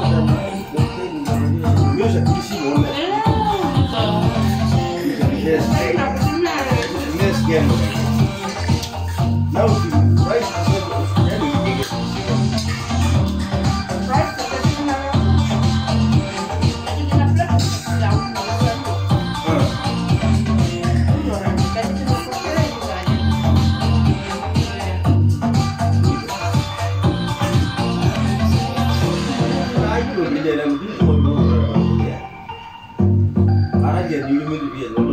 Music di sini one. Yes. Yes, game. Now the price is very big. Price Karena jadi